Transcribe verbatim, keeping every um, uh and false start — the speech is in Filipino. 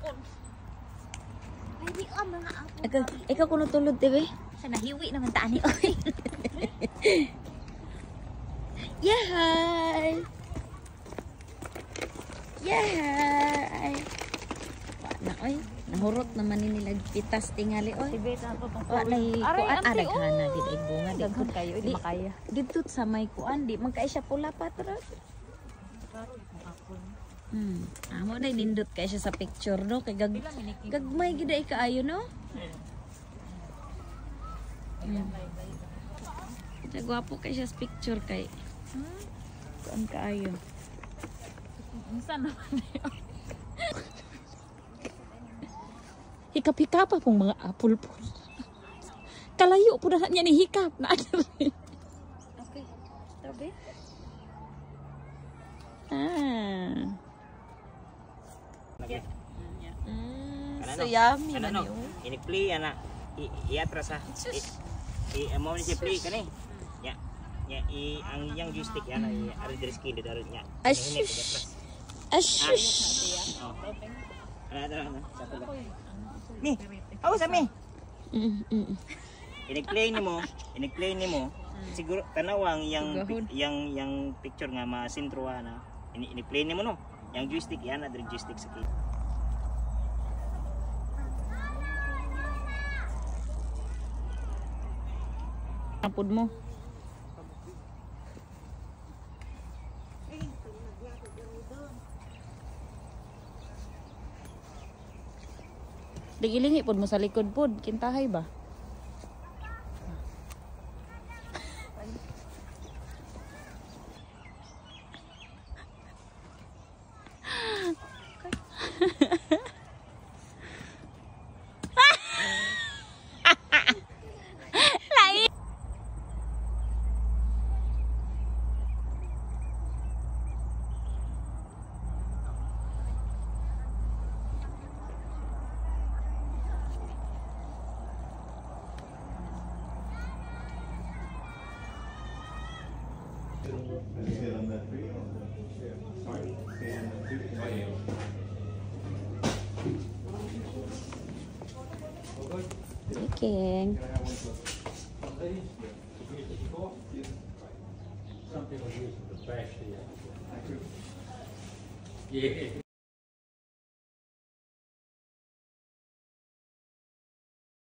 Ay, di om mga apo. Ikaw, ikaw kuno tulod, dibe? Sa nahiwi naman tani, oy. Yahay! Yahay! Wala, oy. Nahurot naman ni nila pitas tingali, oy. Tibeta po tong Wala, nay kuan. Ah, daghana, di ay bunga. Daghon kayo, di makaya. Dito sa may kuan, di magkay siya pula pa, tara. Hmm. Amo na nindot kay siya sa picture, no? Kay gag gagmay gid ay kaayo, no? Hmm. Sa gwapo kay siya sa picture kay. Hmm? Kuan kaayo. Unsa naman yun? Hikap-hikap pong mga apple po. Kalayo po na niya ni hikap na. Okay. Tabi. Ah. Lagi. Mm, Kana so no? yummy Kana man no? yun. Ini-play ana. I-atras ha. I amo ni si play kani. Ya. Ya i ang yang joystick yan ay ari diri skill daro nya. Ashush. Ashush. Oh. Ana ana ana. Sa pala. Mi. Aw sa mi. Mm, mm. Ini-play nimo, ini-play nimo. Siguro tanawang yang yang yang picture nga ma-sintro na. Ini ini-play nimo no. Yang joystick yan adre joystick sa kit. Apod mo. Digilingi pod mo sa likod pod, kintahay ba? Chicken. Some people use it to bash the. Yeah.